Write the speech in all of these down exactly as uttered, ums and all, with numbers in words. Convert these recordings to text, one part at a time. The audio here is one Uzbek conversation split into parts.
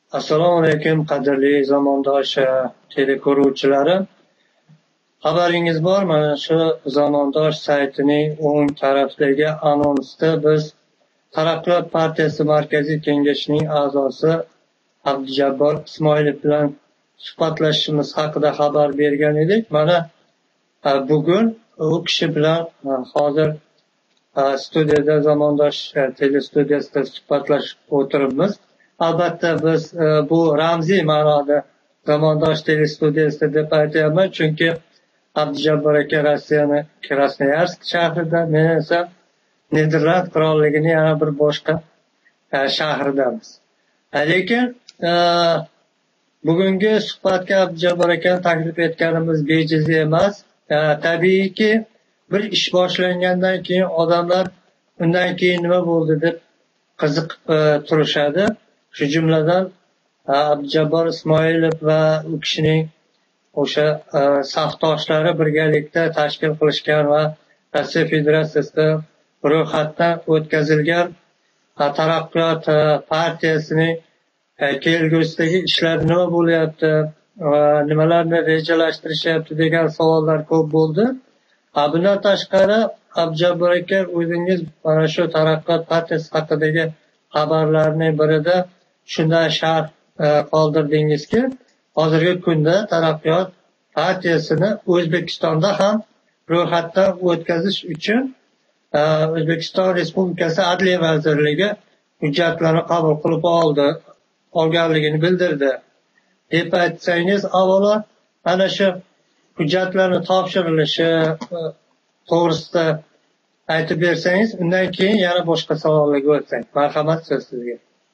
Assalomu alaykum, qadrli Zamondosh teleko'ruvchilari. Xabaringiz bor, mana shu Zamondosh saytining o'ng tarafidagi anonsda biz Taraqqiyot partiyasi markaziy kengashining a'zosi Abdujabbor Ismoilov bilan suhbatlashishimiz haqida xabar bergan edik. Mana bugun u kishi bilan hozir studiyada Zamondosh telestudiyasida suhbatlashib o'tiribmiz. Albatta biz bu ramziy ma'noda Zamondosh telestudiyasida deb aytyapman, chunki Abdujabbor aka Rossiyani Krasnoyarsk shahrida, men esa Niderland qirolligini yana bir boshqa shahridamiz. Lekin bugungi suhbatga Abdujabbor akani taklif etganimiz bejiz emas. Tabiiyki bir ish boshlangandan keyin odamlar undan keyin nima bo'ldi deb qiziqib turishadi. Shu jumladan Abdujabbor Ismoilov va u kishining o'sha safdoshlari birgalikda tashkil qilishgan va Rossiya Federatsiyasida ro'yxatdan o'tkazilgan Taraqqiyot partiyasining kelgusidagi ishlar nima bo'lyapti va nimalarni rejalashtirishyapti degan savollar ko'p bo'ldi. Bundan tashqari Abdujabbor aka o'zingiz mana shu Taraqqiyot partiyasi haqidagi xabarlarning birida shunday sharh qoldirdingizki, hozirgi kunda Taraqqiyot partiyasini O'zbekistonda ham ro'yxatdan o'tkazish uchun O'zbekiston Respublikasi Adliya vazirligi hujjatlarni qabul qilib oldi, olganligini bildirdi deb aytsangiz, avvalo ana shu hujjatlarni topshirilishi to'g'risida aytib bersangiz, undan keyin yana boshqa savollarga o'tsak. Marhamat, so'z sizga.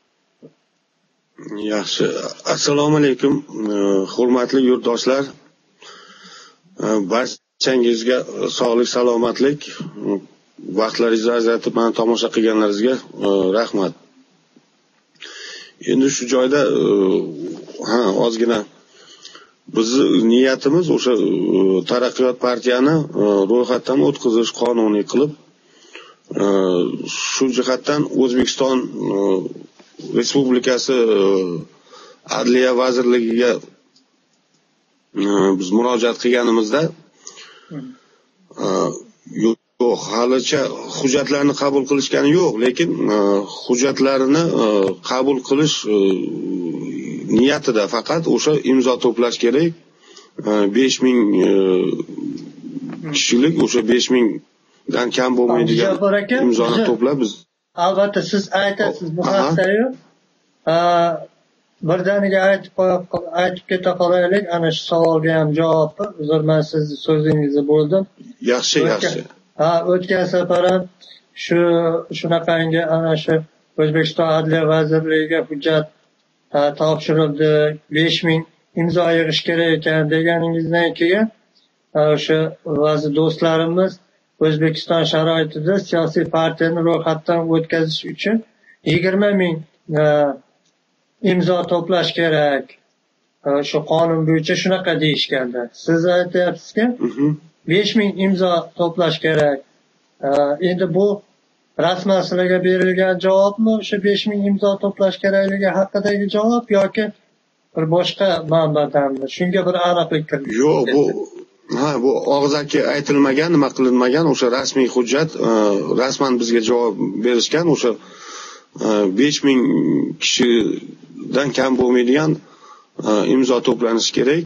Yaxshi. Assalomu alaykum, hurmatli yurtdoshlar. Barchangizga sog'lik, salomatlik, vaqtlaringizni ajratib meni tomosha qilganlaringizga rahmat. Endi shu joyda ha ozgina bizni niyatimiz o'sha Taraqqiyot partiyani ro'yxatdan o'tkazish, qonuniy qilib, shu jihatdan O'zbekiston Respublikasi Adliya vazirligiga biz murojaat qilganimizda yo'q, halicha hujjatlarni qabul qilishgani yo'q, lekin hujjatlarini qabul qilish niyatida faqat o'sha imzo to'plash kerak. besh ming kishilik o'sha besh ming dan kam bo'lmaydigan imzoni to'plab biz. Albatta siz aytasiz bu haqda-yu. Birdaniga aytib aytib keta qolaylik, ana shu savolga ham javobni. Uzr, men sizni so'zingizni bo'ldim. Yaxshi, yaxshi. Ha, o'tgan safar ham shu shunaqangi ana shu O'zbekiston Adliya vazirligiga hujjat topshirildi, besh ming imzo yig'ish kerak ekan deganingizdan keyin o'sha ba'zi do'stlarimiz O'zbekiston sharoitida siyosiy partiyani ro'yxatdan o'tkazish uchun yigirma ming imzo to'plash kerak. Shu qonun bo'yicha shunaqa deyishganda, siz aytyapsizki besh ming imzo to'plash kerak. Endi bu rasman sizlarga berilgan javobmi, o'sha besh ming imzo to'plash kerakligi haqidagi javob yoki bir boshqa manbadanmi? Shunga bir aniqlik kiritish. Yo'q, bu ha bu og'zaki aytilmagan, nima qilinmagan o'sha rasmiy hujjat, rasman bizga javob berishgan, o'sha besh ming kishidan kam bo'lmaydigan imzo to'planishi kerak.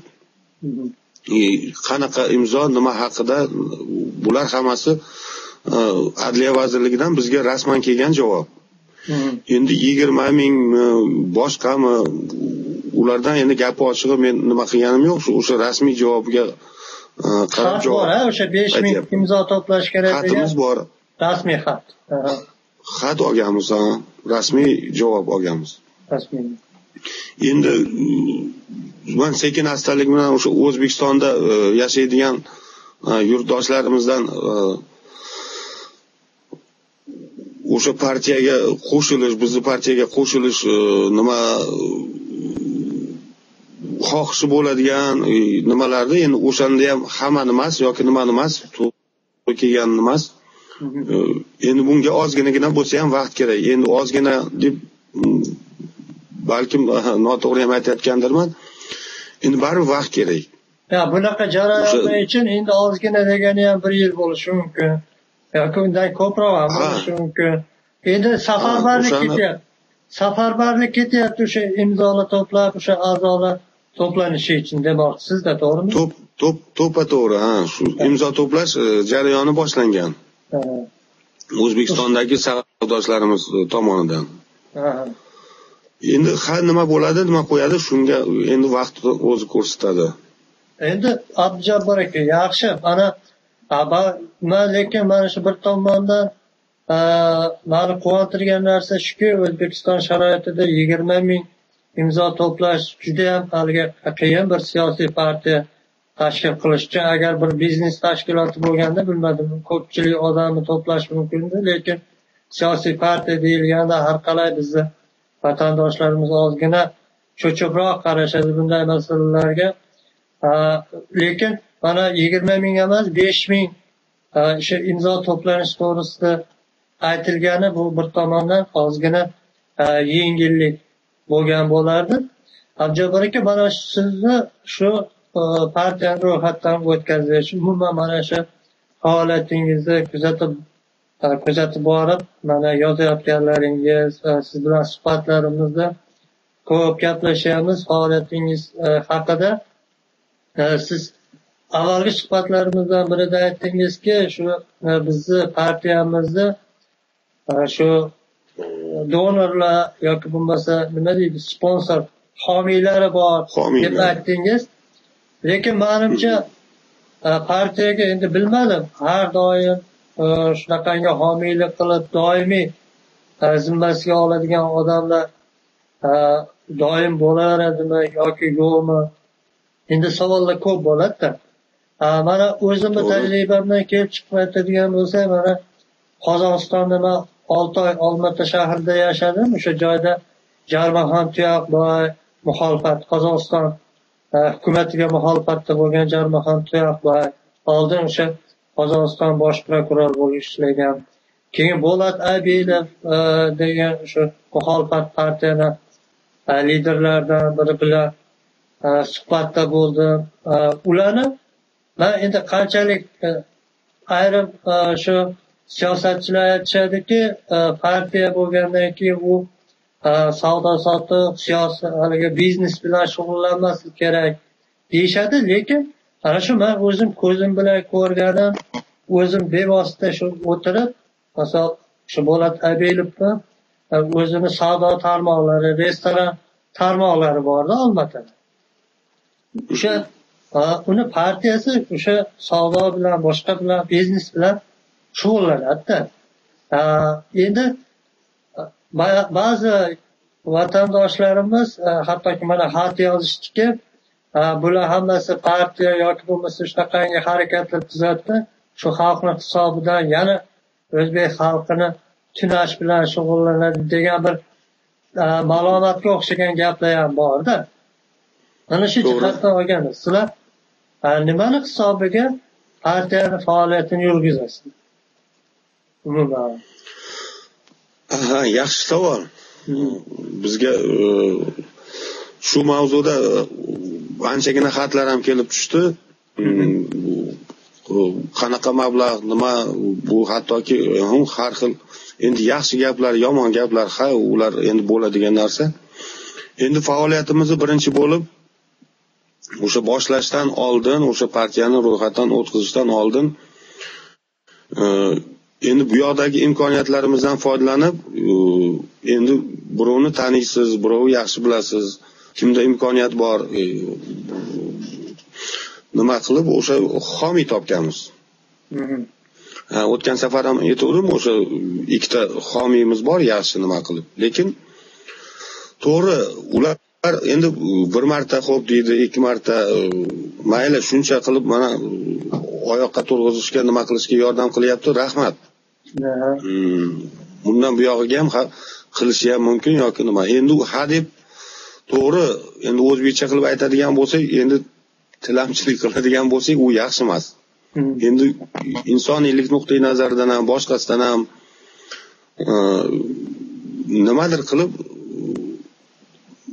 Qanaqa imzo, nima haqida, bular hammasi Adliya vazirligidan bizga rasman kelgan javob. Endi yigirma ming boshqami, ulardan endi gapi ochig'i men nima qilganim yo'q, o'sha rasmiy javobga qarab javob. Bor, o'sha besh ming imzo to'plash kerak degan xatimiz bor. Rasmiy xat. Xat olganmiz, rasmiy javob olganmiz. Rasmiy. Endi men sekin astalik bilan o'sha O'zbekistonda yashaydigan yurtdoshlarimizdan o'sha partiyaga qo'shilish, bizni partiyaga qo'shilish nima xohishi bo'ladigan nimalarda, endi o'shanda ham hammani emas yoki nimani emas, to'g'ri kelgan emas. Endi bunga ozginagina bo'lsa ham vaqt kerak. Endi ozgina deb balkim noto'g'ri ham aytayotgandirman. Endi baribir vaqt kerak. Ya bunaqa jarayon uchun endi ozgina degani ham bir yil bo'lishi mumkin. Yoki undan ko'proq ham bo'lishi mumkin. Endi safarbarlik ketyapti. Safarbarlik ketyapti o'sha imzolar to'plab, o'sha a'zolar to'planishi uchun demoqchisizda, to'g'rimi? To'p to'p to'pa to'g'ri, ha, shu imzo to'plash jarayoni boshlangan. O'zbekistondagi savdoshlarimiz tomonidan. Endi har nima bo'ladi, nima qo'yadi, shunga endi vaqt o'zi ko'rsatadi. Endi Abdujabbor aka, yaxshi. Ana men lekin mana shu bir tomondan meni quvontirgan narsa shuki, O'zbekiston sharoitida yigirma ming imzo to'plash juda ham haligi qiyin bir siyosiy partiya tashkil qilish uchun. Agar bir biznes tashkiloti bo'lganda bilmadim, ko'pchilik odamni to'plash mumkindi, lekin siyosiy partiya deyilganda har qalay bizni vatandoshlarimiz ozgina cho'chibroq qarashadi bunday masalalarga. Lekin mana yigirma ming emas, besh ming o'sha imzo to'planish to'g'risida aytilgani bu bir tomondan ozgina yengillik bo'lgan bo'lardi. Abdujabbor aka, mana sizni shu partiyani ro'yxatdan o'tkazish, umuman mana shu faoliyatingizni kuzatib kuzatib borib, mana yozayotganlaringiz, siz bilan suhbatlarimizda ko'p gaplashyapmiz faoliyatingiz haqida. Siz avvalgi suhbatlarimizdan birida aytdingizki, shu bizni partiyamizni shu donorlar yoki bo'lmasa nima deydi, sponsor homiylari bor deb aytdingiz. Lekin menimcha partiyaga endi bilmadim, har doim shunaqangi homiylik qilib doimiy zimmasiga oladigan odamlar doim bo'laveradimi yoki yo'qmi? Endi savollar ko'p bo'ladi-da. Mana o'zimni tajribamdan kelib chiqib aytadigan bo'lsam, mana Qozog'istonda men olti oy Olmaota shahrida yashadim. O'sha joyda Jarmaxon Tuyoqboy muxolifat, Qozog'iston hukumatiga muxolifatda bo'lgan Jarmaxon Tuyoqboy, oldin o'sha Qozog'iston bosh prokuror bo'lib ishlagan. Keyin Bo'lat Abidov degan o'sha muxolifat partiyani liderlaridan biri bilan suhbatda bo'ldim. Ularni men endi qanchalik ayrim shu siyosatchilar aytishadiki, partiya bo'lgandan keyin u savdo sotiq, siyosiy haligi biznes bilan shug'ullanmaslik kerak deyishadi, lekin ana shu men o'zim ko'zim bilan ko'rganim, o'zim bevosita shu o'tirib, masalan, shu Bo'lat Abilovni o'zini savdo tarmoqlari, restoran tarmoqlari borda Olmaotada. O'sha uni partiyasi o'sha savdo bilan, boshqa bilan, biznes bilan shug'ullanadi. Endi ba'zi vatandoshlarimiz hattoki mana xat yozishdiki, bular hammasi partiya yoki bo'lmasa shunaqangi harakatlar tuzatdi, shu xalqning hisobidan yana o'zbek xalqini tunash bilan shug'ullanadi degan bir ma'lumotga o'xshagan gaplar ham borda. Mana shu jihatdan olganda sizlar nimani hisobiga partiyani faoliyatini yurgizasiz? Umuman. Aha, yaxshi savol. Bizga shu mavzuda anchagina xatlar ham kelib tushdi. Qanaqa mablag', nima bu, hattoki har xil endi yaxshi gaplar, yomon gaplar, ha, ular endi bo'ladigan narsa. Endi faoliyatimizni birinchi bo'lib o'sha boshlashdan oldin, o'sha partiyani ro'yxatdan o'tkazishdan oldin endi bu yoqdagi imkoniyatlarimizdan foydalanib, endi birovni taniysiz, birovni yaxshi bilasiz, kimda imkoniyat bor, nima qilib o'sha homiy topganmiz. Ha, o'tgan safar ham aytdim, o'sha ikkita homiyimiz bor, yaxshi nima qilib. Lekin to'g'ri, ular endi bir marta xo'p deydi, ikki marta mayli shuncha qilib mana oyoqqa turg'izishga, nima qilishga yordam qilyapti, rahmat. Bundan bu yog'iga ham qilishi ham mumkin yoki nima. Endi ha deb to'g'ri, endi o'zbekcha qilib aytadigan bo'lsak, endi tilamchilik qiladigan bo'lsak, u yaxshi emas. Endi insoniylik nuqtai nazaridan ham, boshqasidan ham nimadir qilib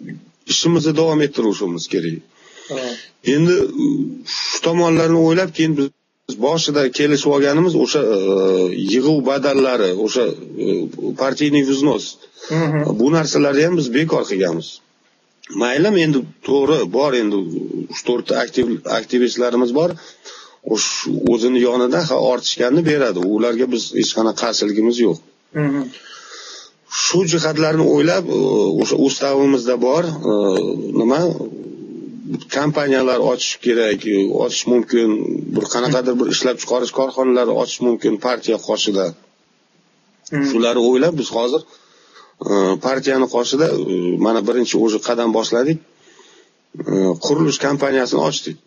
ishimizni davom ettirishimiz kerak. Endi shu tomonlarni o'ylab keyin biz boshida kelishib olganimiz o'sha yig'uv badallari, o'sha partiyniy vznos. Bu narsalarni ham biz bekor qilganmiz. Mayli, endi to'g'ri bor, endi uch to'rtta aktiv aktivistlarimiz bor. O'zini yonida ortishganini beradi. Ularga biz hech qanaqa qarshiligimiz yo'q. Shu jihatlarni o'ylab, o'sha ustavimizda bor, nima kompaniyalar ochish kerak, ochish mumkin, bir qanaqadir bir ishlab chiqarish korxonalari ochish mumkin partiya qoshida. Shularni o'ylab biz hozir partiyani qoshida mana birinchi o'sha qadam boshladik. Qurilish kompaniyasini ochdik.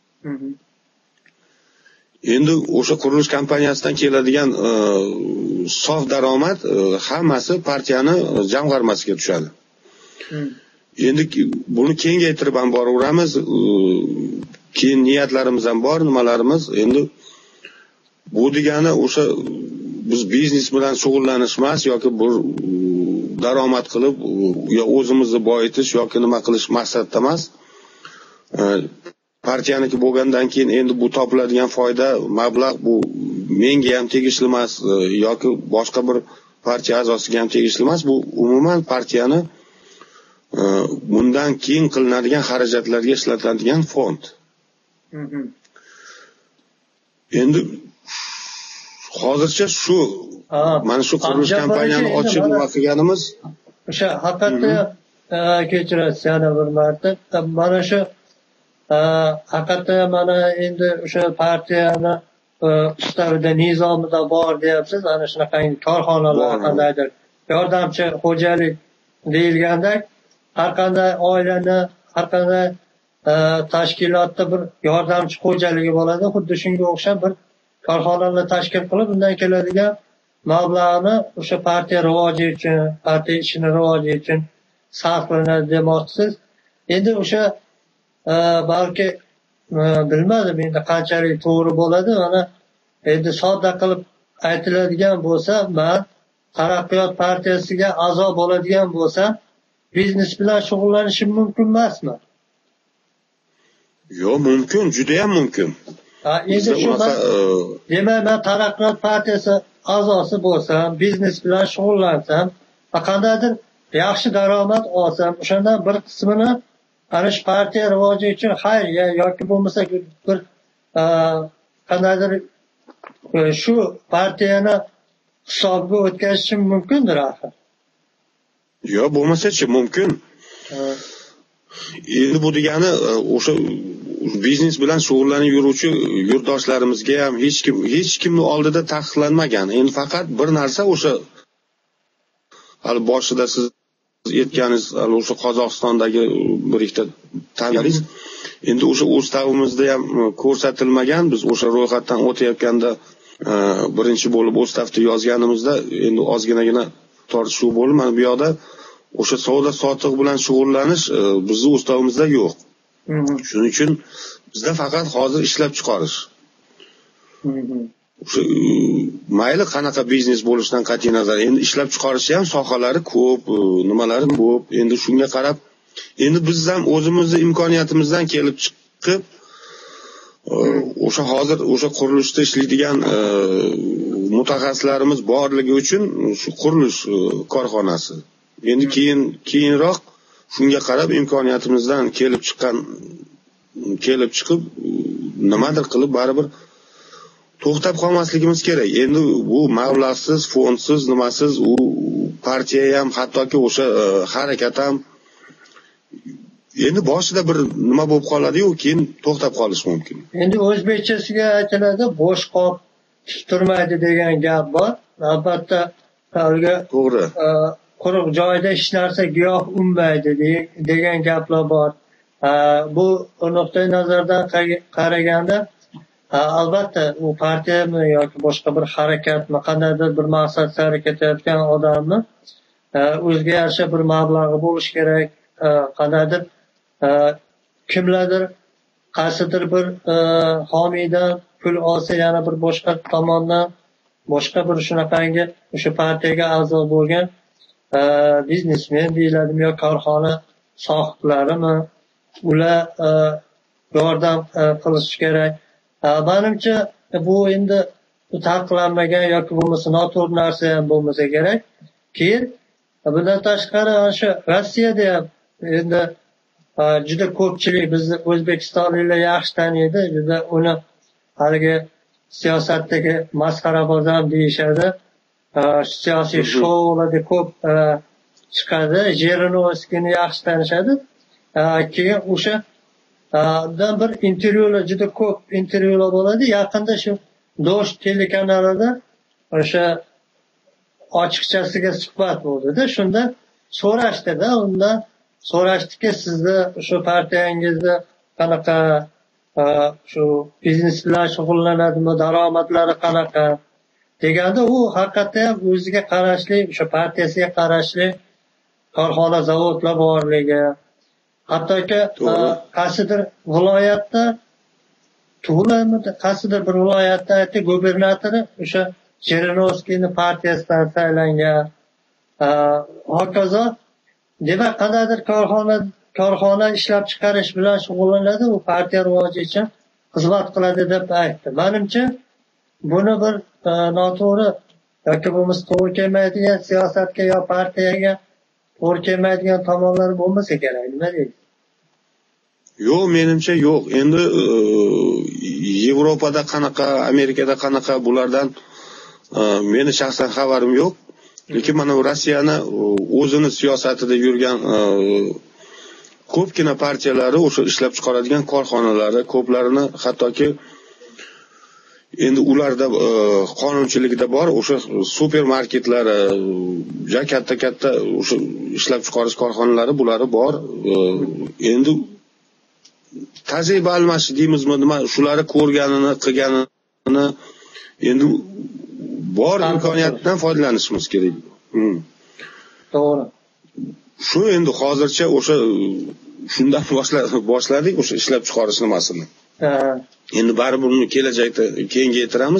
Endi o'sha qurilish kompaniyasidan keladigan sof daromad hammasi partiyani jamg'armasiga tushadi. Endi buni kengaytirib ham boraveramiz. Keyin niyatlarimiz ham bor, nimalarimiz. Endi bu degani o'sha biz biznes bilan shug'ullanish emas yoki bir daromad qilib yo o'zimizni boyitish yoki nima qilish maqsadda emas. Partiyaniki bo'lgandan keyin endi bu topiladigan foyda, mablag' bu menga ham tegishli emas yoki boshqa bir partiya a'zosiga ham tegishli emas. Bu umuman partiyani bundan keyin qilinadigan xarajatlarga ishlatiladigan fond. Endi hozircha shu mana shu qurilish kompaniyani ochib nima qilganimiz o'sha haqiqatda kechirasiz yana bir marta. Mana shu haqiqatda mana endi o'sha partiyani ustavida nizomida bor deyapsiz. Ana shunaqa korxonalar, qandaydir yordamchi xo'jalik deyilgandek, har qanday oilani, har qanday tashkilotda bir yordamchi xo'jaligi bo'ladi. Xuddi shunga o'xshab bir korxonalarni tashkil qilib, undan keladigan mablag'ni o'sha partiya rivoji uchun, partiya ishini rivoji uchun sarflanadi demoqchisiz. Endi o'sha balki bilmadim endi qanchalik to'g'ri bo'ladi. Mana endi sodda qilib aytiladigan bo'lsa, men Taraqqiyot partiyasiga a'zo bo'ladigan bo'lsam, biznes bilan shug'ullanishim mumkin emasmi? Yo'q, mumkin, juda ham mumkin. Ha, endi shu demak, men Taraqqiyot partiyasi a'zosi bo'lsam, biznes bilan shug'ullansam, qandaydir yaxshi daromad olsam, o'shandan bir qismini ana shu partiya rivoji uchun xayriya yoki bo'lmasa bir qandaydir shu partiyani hisobiga o'tkazishim mumkindir axir. Yo'q, bo'lmasa-chi mumkin. Endi bu degani o'sha biznes bilan shug'ullanib yuruvchi yurtdoshlarimizga ham hech kim hech kimni oldida taqiqlanmagan. Endi faqat bir narsa o'sha hali boshida siz aytganingiz o'sha Qozog'istondagi bir ikkita tangalingiz endi o'sha ustavimizda ham ko'rsatilmagan. Biz o'sha ro'yxatdan o'tayotganda birinchi bo'lib ustavni yozganimizda endi ozginagina tortishuv bo'ldi. Mana bu yoqda o'sha savdo sotiq bilan shug'ullanish bizning ustavimizda yo'q. Shuning uchun bizda faqat hozir ishlab chiqarish. O'sha mayli qanaqa biznes bo'lishidan qat'iy nazar, endi ishlab chiqarish ham sohalari ko'p, nimalari ko'p. Endi shunga qarab, endi biz ham o'zimizning imkoniyatimizdan kelib chiqib o'sha hozir o'sha qurilishda ishlaydigan mutaxassislarimiz borligi uchun shu qurilish korxonasi. Endi keyin keyinroq shunga qarab imkoniyatimizdan kelib chiqqan kelib chiqib nimadir qilib baribir to'xtab qolmasligimiz kerak. Endi bu mablag'siz, fondsiz, nimasiz u partiya ham, hattoki o'sha harakat ham endi boshida bir nima bo'lib qoladi-yu, keyin to'xtab qolish mumkin. Endi o'zbekchasiga aytiladi, bo'sh qop tik turmaydi degan gap bor. Albatta, haligi to'g'ri. Quruq joyda hech narsa giyoh unmaydi degan gaplar bor. Bu nuqtai nazardan qaraganda albatta u partiyami yoki boshqa bir harakatmi, qandaydir bir maqsad sari ketayotgan odamni o'ziga yarasha bir mablag'i bo'lishi kerak. Qandaydir kimlardir qaysidir bir homiydan pul olsa, yana bir boshqa tomondan boshqa bir shunaqangi o'sha partiyaga a'zo bo'lgan biznesmen deyiladimi yo korxona sohiblarimi, ular yordam qilish kerak. Menimcha bu endi taqiqlanmagan yoki bo'lmasa noto'g'ri narsa ham bo'lmasa kerak. Keyin bundan tashqari o'sha Rossiyada ham endi juda ko'pchilik bizni o'zbekistonliklar yaxshi taniydi, juda uni haligi siyosatdagi masxaraboz ham deyishadi. Siyosiy shoularda ko'p chiqadi. Jirinovskiyni yaxshi tanishadi. Keyin o'sha dan bir intervyular, juda ko'p intervyular bo'ladi. Yaqinda shu Dosh telekanalida o'sha ochiqchasiga suhbat bo'ldi-da. Shunda so'rashdi-da, undan so'rashdiki, sizni shu partiyangizda qanaqa shu biznes bilan shug'ullanadimi, daromadlari qanaqa deganda, u haqiqatda ham o'ziga qarashli, o'sha partiyasiga qarashli korxona, zavodlar borligi, hattoki qaysidir viloyatda tug'iladi, qaysidir bir viloyatda aytdi, gubernatori o'sha Jirinovskiyni partiyasidan saylangan. Hokazo, demak, qandaydir korxona korxona ishlab chiqarish bilan shug'ullanadi, u partiya rivoji uchun xizmat qiladi deb aytdi. Menimcha, buni bir noto'g'ri yoki bo'lmasa to'g'ri kelmaydigan siyosatga yo partiyaga to'g'ri kelmaydigan tomonlari bo'lmasa kerak, nima deysiz? Yo'q, menimcha yo'q. Endi Yevropada qanaqa, Amerikada qanaqa, bulardan meni shaxsan xabarim yo'q. Lekin mana Rossiyani o'zini siyosatida yurgan ko'pgina partiyalari o'sha ishlab chiqaradigan korxonalari, ko'plarini hattoki endi ularda qonunchilikda bor, o'sha supermarketlari, ja katta-katta o'sha ishlab chiqarish korxonalari bulari bor. Endi tajriba almashish deymizmi, nima, shularni ko'rganini, qilganini endi bor imkoniyatdan foydalanishimiz kerak. To'g'ri. Shu endi hozircha o'sha shundan boshladik, o'sha ishlab chiqarish nimasini. Endi baribir uni kelajakda kengaytiramiz.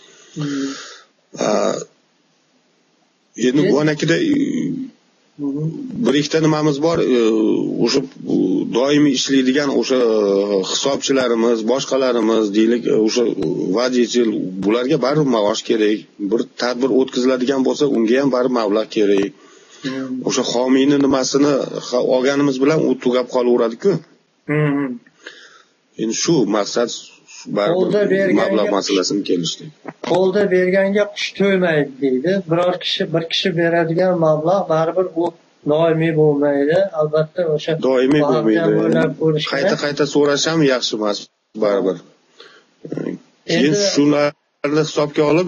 Endi bu anakida bir ikkita nimamiz bor, o'sha doimiy ishlaydigan o'sha hisobchilarimiz, boshqalarimiz deylik, o'sha vodichel, bularga baribir maosh kerak. Bir tadbir o'tkaziladigan bo'lsa, unga ham baribir mablag' kerak. O'sha homiyni nimasini olganimiz bilan u tugab qolaveradi-ku. Endi shu maqsad baribir mablag' masalasini kelishdi. Qo'lda berganga qush to'ymaydi deydi. Biror kishi bir kishi beradigan mablag' baribir u doimiy bo'lmaydi. Albatta o'sha doimiy bo'lmaydi. Qayta-qayta so'rash ham yaxshi emas baribir. Keyin shularni hisobga olib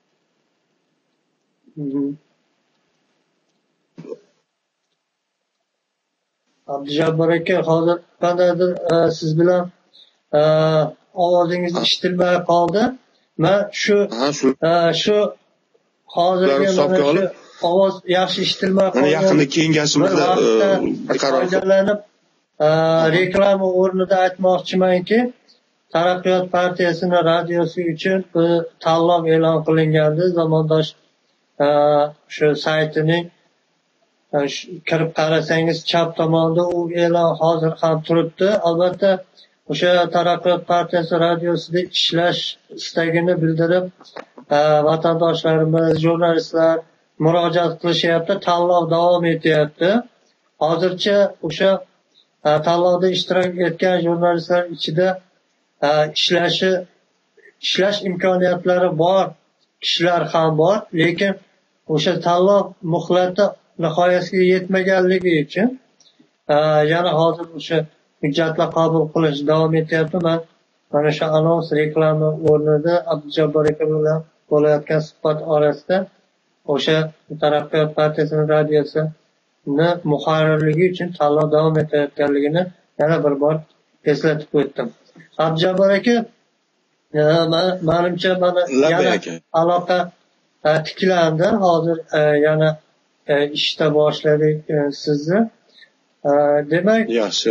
Abdujabbor aka, hozir qandaydir siz bilan ovozingiz eshitilmay qoldi. Men shu shu hozirgi mana shu ovoz yaxshi eshitilmay qoldi. Yaqinda kengashimizda foydalanib reklama o'rnida aytmoqchimanki, Taraqqiyot partiyasini radiosi uchun tanlov e'lon qilingandi. Zamondosh shu saytining kirib qarasangiz chap tomonda u e'lon hozir ham turibdi. Albatta o'sha Taraqqiyot partiyasi radiosida ishlash istagini bildirib vatandoshlarimiz, jurnalistlar murojaat qilishyapti, tanlov davom etyapti. Hozircha o'sha tanlovda ishtirok etgan jurnalistlar ichida ishlashi ishlash imkoniyatlari bor kishilar ham bor, lekin o'sha tanlov muhlati nihoyasiga yetmaganligi uchun yana hozir o'sha hujjatlar qabul qilish davom etyapti. Men mana shu anons reklama o'rnida Abdujabbor aka bilan bo'layotgan suhbat orasida o'sha Taraqqiyot partiyasining radiosini muharrirligi uchun tanlov davom etayotganligini yana bir bor eslatib o'tdim. Abdujabbor aka, menimcha mana yana aloqa tiklandi. Hozir yana ishda boshladik sizni. Demak, yaxshi.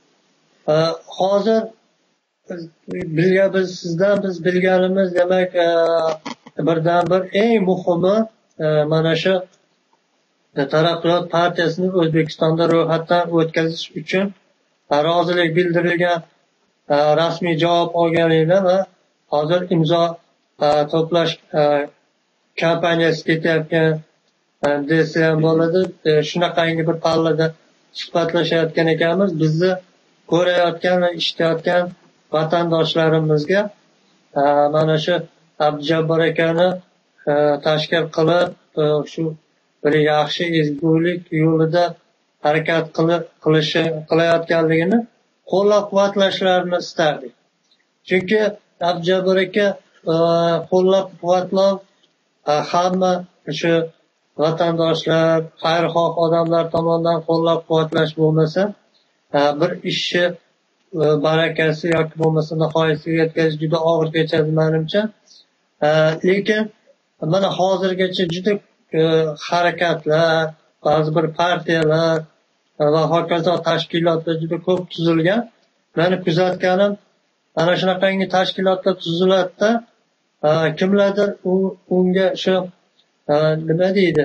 Hozir bilgan biz sizdan biz bilganimiz, demak, birdan bir eng muhimi mana shu Taraqqiyot partiyasini O'zbekistonda ro'yxatdan o'tkazish uchun rozilik bildirilgan, rasmiy javob olganinglar va hozir imzo to'plash kampaniyasi ketyapgan desa ham bo'ladi. Shunaqangi bir pallada suhbatlashayotgan ekanmiz. Bizni ko'rayotgan va eshitayotgan vatandoshlarimizga mana shu Abdujabbor akani tashkil qilib shu bir yaxshi ezgulik yo'lida harakat qilishi qilayotganligini qo'llab-quvvatlashlarini istardik. Chunki Abdujabbor aka qo'llab-quvvatlov hamma shu vatandoshlar, xayrixoh odamlar tomonidan qo'llab-quvvatlash bo'lmasa, bir ishni barakasi yoki bo'lmasa nihoyasiga yetkazish juda og'ir kechadi menimcha. Lekin mana hozirgacha juda harakatlar, ba'zi bir partiyalar va hokazo tashkilotlar juda ko'p tuzilgan. Meni kuzatganim, ana shunaqangi tashkilotlar tuziladida kimlardir unga shu nima deydi,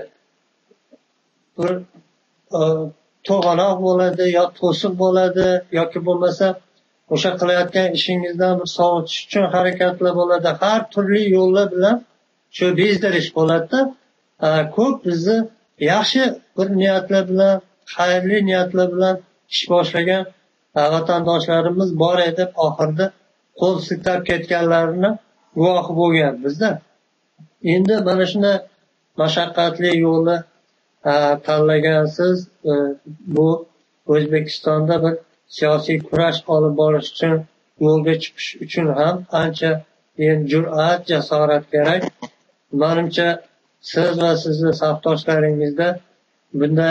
bir to'g'anoq bo'ladi yo to'siq bo'ladi yoki bo'lmasa o'sha qilayotgan ishingizdan bir sovutish uchun harakatlar bo'ladi. Har turli yo'llar bilan shu bezdirish bo'ladida. Ko'p bizni yaxshi bir niyatlar bilan, xayrli niyatlar bilan ish boshlagan vatandoshlarimiz bor edi, oxirida qo'l siltab ketganlarini guvohi bo'lganmizda. Endi mana shunday mashaqqatli yo'lni tanlagansiz. Bu O'zbekistonda bir siyosiy kurash olib borish uchun, yo'lga chiqish uchun ham ancha jur'at, jasorat kerak. Menimcha siz va sizni safdoshlaringizda bunday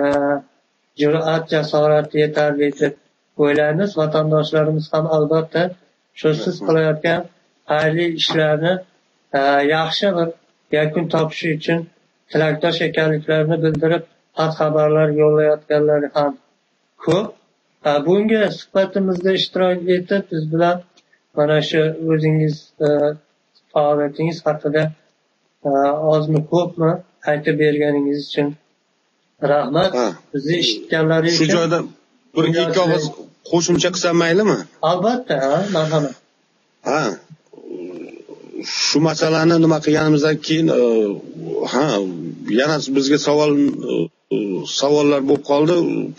jur'at, jasorat yetarli deb o'ylaymiz. Vatandoshlarimiz ham albatta shu siz qilayotgan xayrli ishlarni yaxshi bir yakun topishi uchun tilakdosh ekanliklarini bildirib, xat xabarlar yo'llayotganlari ham ko'p. Bugungi suhbatimizda ishtirok etib, biz bilan mana shu o'zingiz faoliyatingiz haqida ozmi ko'pmi aytib berganingiz uchun rahmat. Bizni eshitganlaringiz uchun. Shu joyda bir ikki og'iz qo'shimcha qilsam maylimi? Albatta, marhamat. Ha. Shu masalani nima qilganimizdan keyin ha, yana bizga savol savollar bo'lib qoldi.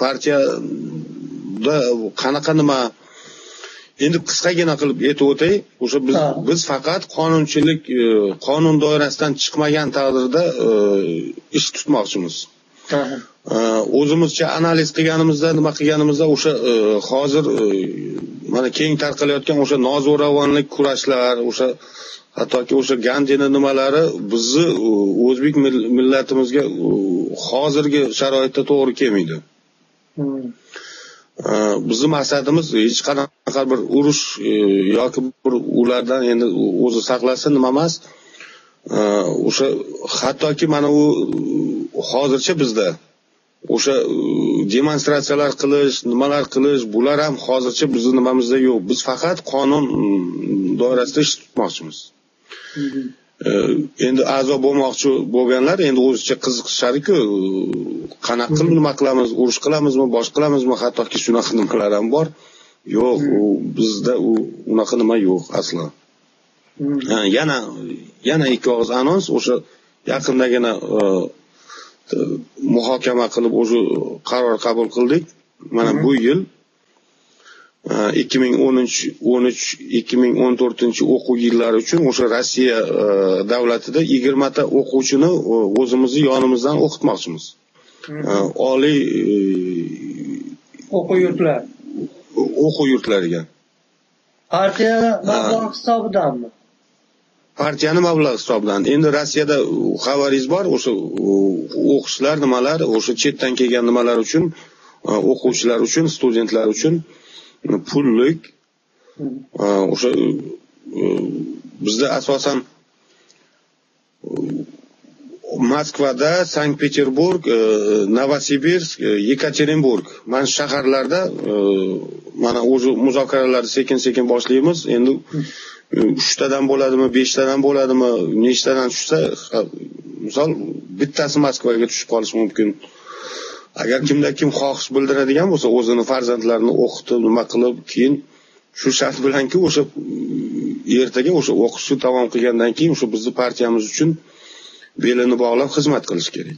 Partiyada qanaqa nima, endi qisqagina qilib aytib o'tay. O'sha biz biz faqat qonunchilik, qonun doirasidan chiqmagan taqdirda ish tutmoqchimiz. O'zimizcha analiz qilganimizda, nima qilganimizda o'sha hozir mana keng tarqalayotgan o'sha nozo'ravonlik kurashlar, o'sha hattoki o'sha Gandini nimalari bizni o'zbek millatimizga hozirgi sharoitda to'g'ri kelmaydi. Bizning maqsadimiz hech qanaqa bir urush yoki bir ulardan endi o'zi saqlasin nima emas. O'sha hattoki mana u hozircha bizda o'sha demonstratsiyalar qilish, nimalar qilish, bular ham hozircha bizning nimamizda yo'q. Biz faqat qonun doirasida ish tutmoqchimiz. Endi a'zo bo'lmoqchi bo'lganlar endi o'zicha qiziqishadi-ku, qanaqa qilib nima qilamiz, urush qilamizmi, bosh qilamizmi, hattoki shunaqa nimalar ham bor. Yo'q, bizda u unaqa nima yo'q aslo. Yana yana ikki og'iz anons, o'sha yaqindagina muhokama qilib o'sha qaror qabul qildik. Mana bu yil ikki ming o'n uch ikki ming o'n to'rtinchi o'quv yillari uchun o'sha Rossiya davlatida yigirma ta o'quvchini o'zimizni yonimizdan o'qitmoqchimiz. Oliy o'quv yurtlar o'quv yurtlariga. Partiya mablag' hisobidanmi? Partiyani mablag' hisobidan. Endi Rossiyada xabaringiz bor, o'sha o'qishlar nimalar, o'sha chetdan kelgan nimalar uchun, o'quvchilar uchun, studentlar uchun pullik o'sha bizda asosan Moskvada, Sankt-Peterburg, Novosibirsk, Yekaterinburg mana shaharlarda mana o'zi muzokaralarni sekin-sekin boshlaymiz. Endi uchtadan bo'ladimi, beshtadan bo'ladimi, nechtadan tushsa, misol bittasi Moskvaga tushib qolishi mumkin. Agar kimda kim xohish bildiradigan bo'lsa, o'zini farzandlarini o'qitib, nima qilib, keyin shu shart bilanki, o'sha ertaga o'sha o'qishni tamom qilgandan keyin o'sha bizning partiyamiz uchun belini bog'lab xizmat qilish kerak.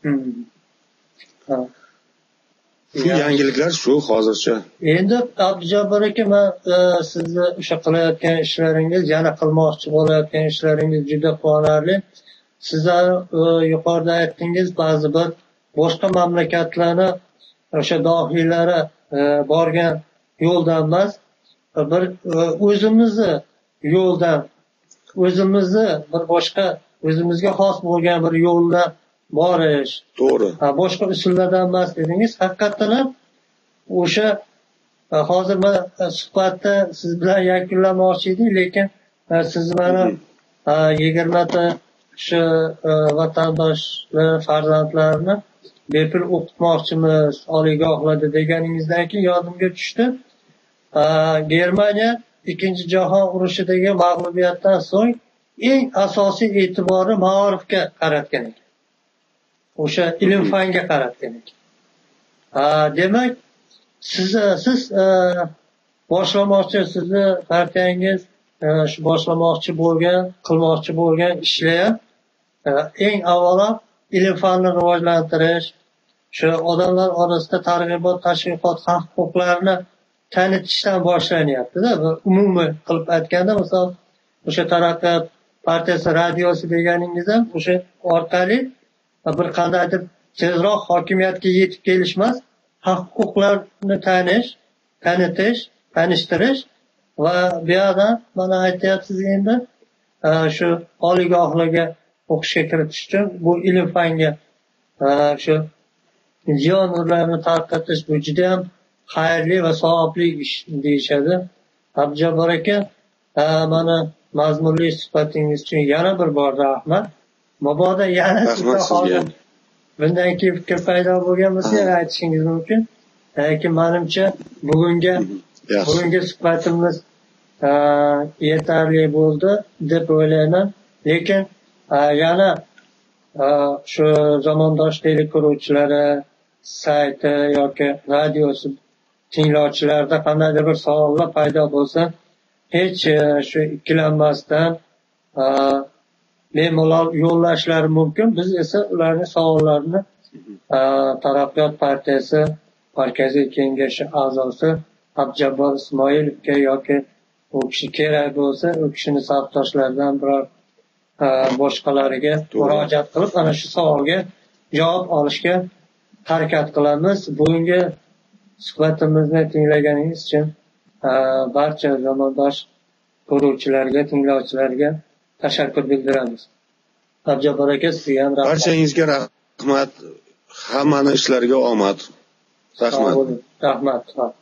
Shu yangiliklar shu hozircha. Endi Abdujabbor aka, men sizni o'sha qilayotgan ishlaringiz, yana qilmoqchi bo'layotgan ishlaringiz juda quvonarli. Sizlar yuqorida aytdingiz, ba'zi bir boshqa mamlakatlarni o'sha dohiylari borgan yo'ldan emas, bir o'zimizni yo'ldan, o'zimizni bir boshqa o'zimizga xos bo'lgan bir yo'ldan borish. To'g'ri. Boshqa usullardan emas dedingiz. Haqiqatan ham o'sha hozir men suhbatni siz bilan yakunlamoqchi edik, lekin siz mana yigirmata shu vatandoshlar farzandlarini bepul o'qitmoqchimiz oliygohlarda deganingizdan keyin yodimga tushdi. Germaniya ikkinchi jahon urushidagi mag'lubiyatdan so'ng eng asosiy e'tiborni ma'rifga qaratgan ekan. O'sha ilm fanga qaratgan ekan. Demak, siz siz boshlamoqchi, sizni partiyangiz shu boshlamoqchi bo'lgan, qilmoqchi bo'lgan ishlar eng avvalo ilm fanni rivojlantirish, shu odamlar orasida targ'ibot, tashviqot, haq huquqlarni tanitishdan boshlanyapti-da. Umumiy qilib aytganda, misol o'sha Taraqqiyot partiyasi radiosi deganingiz ham o'sha orqali bir qandaydir tezroq hokimiyatga yetib kelish emas, haq huquqlarni tanish, tanitish, tanishtirish va bu yerdan mana aytyapsiz endi shu oliygohlarga o'qishga kiritish uchun bu ilm fanga shu ziyon nurlarini tarqatish bu juda ham xayrli va savobli ish deyishadi. Abdujabbor aka, mana mazmunli suhbatingiz uchun yana bir bor rahmat. Mabodo yana sizga bundan keyin fikr paydo bo'lgan bo'lsa aytishingiz mumkin. Lekin menimcha bugunga bugungi suhbatimiz yetarli bo'ldi deb o'ylayman. Lekin yana shu zamondosh teleko'ruvchilari sayti yoki radiosi tinglovchilarida qandaydir bir savollar paydo bo'lsa, hech shu ikkilanmasdan bemalol yo'llashlari mumkin. Biz esa ularning savollarini Taraqqiyot partiyasi Markaziy kengashi a'zosi Abdujabbor Ismoilovga yoki u kishi kerak bo'lsa, u kishini safdoshlaridan biror boshqalariga murojaat qilib, ana shu savolga javob olishga harakat qilamiz. Bugungi suhbatimizni tinglaganingiz uchun barcha zamondosh ko'ruvchilarga, tinglovchilarga tashakkur bildiramiz. Abdujabbor aka, sizga ham rahmat. Barchangizga rahmat. Hammani ishlariga omad. Rahmat. Rahmat.